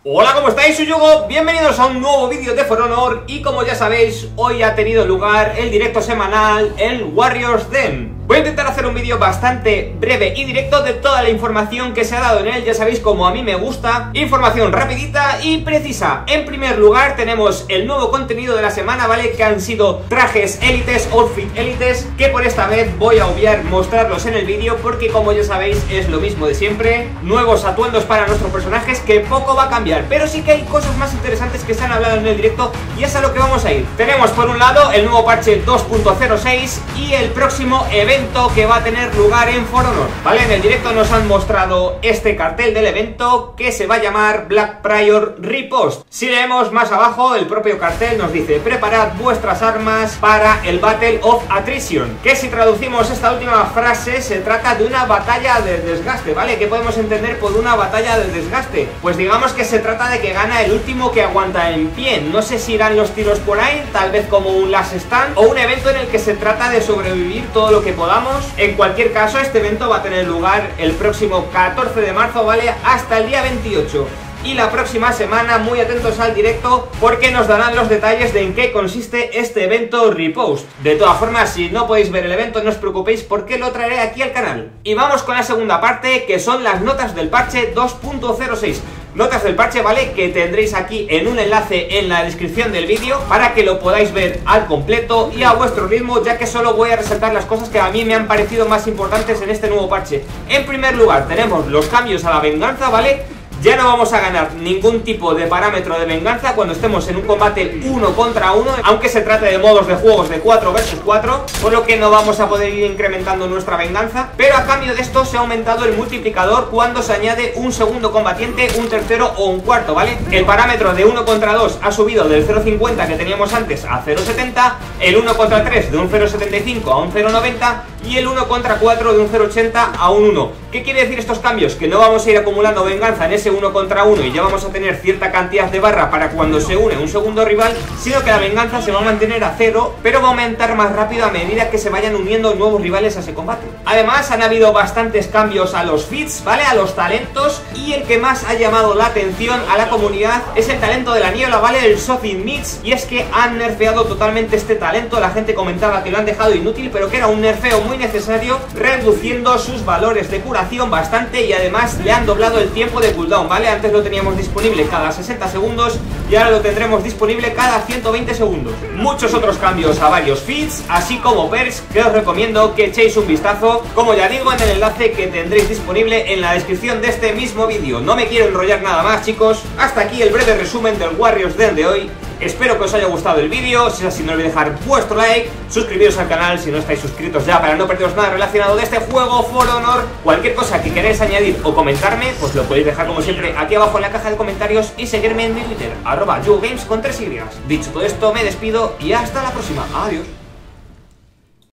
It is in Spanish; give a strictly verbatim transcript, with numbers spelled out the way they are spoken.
Hola, ¿cómo estáis? Soy Yugo, bienvenidos a un nuevo vídeo de For Honor. Y como ya sabéis, hoy ha tenido lugar el directo semanal, el Warriors Den. Voy a intentar hacer un vídeo bastante breve y directo de toda la información que se ha dado en él. Ya sabéis como a mí me gusta, información rapidita y precisa. En primer lugar tenemos el nuevo contenido de la semana, ¿vale? Que han sido trajes élites, outfit élites, que por esta vez voy a obviar mostrarlos en el vídeo, porque como ya sabéis es lo mismo de siempre. Nuevos atuendos para nuestros personajes, que poco va a cambiar, pero sí que hay cosas más interesantes que se han hablado en el directo y es a lo que vamos a ir. Tenemos por un lado el nuevo parche dos punto cero seis y el próximo evento que va a tener lugar en For Honor, ¿vale? En el directo nos han mostrado este cartel del evento que se va a llamar Black Prior Riposte. Si leemos más abajo, el propio cartel nos dice: preparad vuestras armas para el Battle of Attrition, que si traducimos esta última frase se trata de una batalla de desgaste, ¿vale? ¿Qué podemos entender por una batalla de desgaste? Pues digamos que se trata de que gana el último que aguanta en pie. No sé si irán los tiros por ahí, tal vez como un last stand o un evento en el que se trata de sobrevivir todo lo que podamos. En cualquier caso, este evento va a tener lugar el próximo catorce de marzo, ¿vale? Hasta el día veintiocho. Y la próxima semana, muy atentos al directo, porque nos darán los detalles de en qué consiste este evento Riposte. De todas formas, si no podéis ver el evento, no os preocupéis, porque lo traeré aquí al canal. Y vamos con la segunda parte, que son las notas del parche dos punto cero seis. Notas del parche, ¿vale? Que tendréis aquí en un enlace en la descripción del vídeo para que lo podáis ver al completo y a vuestro ritmo, ya que solo voy a resaltar las cosas que a mí me han parecido más importantes en este nuevo parche. En primer lugar, tenemos los cambios a la venganza, ¿vale? Ya no vamos a ganar ningún tipo de parámetro de venganza cuando estemos en un combate uno contra uno, aunque se trate de modos de juegos de cuatro versus cuatro, por lo que no vamos a poder ir incrementando nuestra venganza. Pero a cambio de esto se ha aumentado el multiplicador cuando se añade un segundo combatiente, un tercero o un cuarto, ¿vale? El parámetro de uno contra dos ha subido del cero coma cincuenta que teníamos antes a cero coma setenta, el uno contra tres de un cero coma setenta y cinco a un cero coma noventa y el uno contra cuatro de un cero coma ochenta a un uno. ¿Qué quiere decir estos cambios? Que no vamos a ir acumulando venganza en ese uno contra uno y ya vamos a tener cierta cantidad de barra para cuando se une un segundo rival, sino que la venganza se va a mantener a cero, pero va a aumentar más rápido a medida que se vayan uniendo nuevos rivales a ese combate. Además, han habido bastantes cambios a los feats, ¿vale? A los talentos, y el que más ha llamado la atención a la comunidad es el talento de la niebla, ¿vale? El Sothin Mix, y es que han nerfeado totalmente este talento. La gente comentaba que lo han dejado inútil, pero que era un nerfeo muy necesario, reduciendo sus valores de curación bastante, y además le han doblado el tiempo de cooldown, ¿vale? Antes lo teníamos disponible cada sesenta segundos y ahora lo tendremos disponible cada ciento veinte segundos. Muchos otros cambios a varios feats, así como perks, que os recomiendo que echéis un vistazo, como ya digo, en el enlace que tendréis disponible en la descripción de este mismo vídeo. No me quiero enrollar nada más, chicos. Hasta aquí el breve resumen del Warriors Den de hoy. Espero que os haya gustado el vídeo. Si es así, no olvidéis dejar vuestro like, suscribiros al canal si no estáis suscritos ya, para no perderos nada relacionado de este juego For Honor. Cualquier cosa que queráis añadir o comentarme, pues lo podéis dejar como siempre aquí abajo en la caja de comentarios, y seguirme en mi Twitter, arroba yugogames con tres Y. Dicho todo esto, me despido y hasta la próxima. Adiós.